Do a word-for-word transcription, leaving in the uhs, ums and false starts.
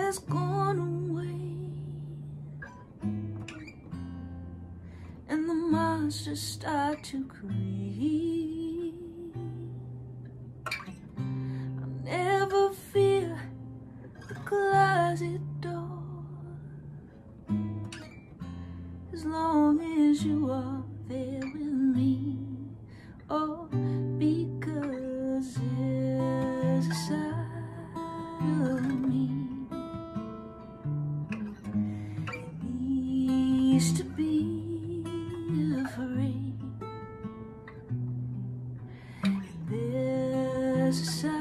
has gone away, and the monsters start to creep. I'll never fear the closet door, as long as you are there with me. Oh, because there's a side of me needs to be afraid. There's a side